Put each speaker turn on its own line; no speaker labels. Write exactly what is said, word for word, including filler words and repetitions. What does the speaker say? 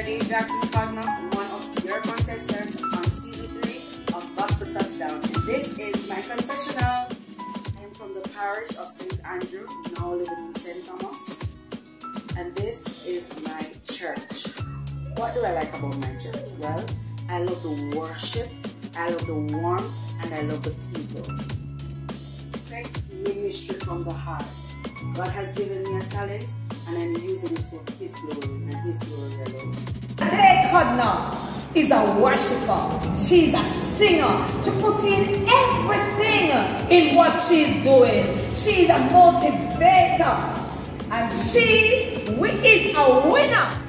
Shadae Codner, one of your contestants on season three of Gospel Touchdown. And this is my confessional. I'm from the parish of Saint Andrew, now living in Saint Thomas. And this is my church. What do I like about my church? Well, I love the worship, I love the warmth, and I love the people. Expect ministry from the heart. God has given me a talent, and I'm using it for His glory and His glory alone.
Shadae Codner is a worshiper. She's a singer. She puts in everything in what she's doing. She's a motivator. And she is a winner.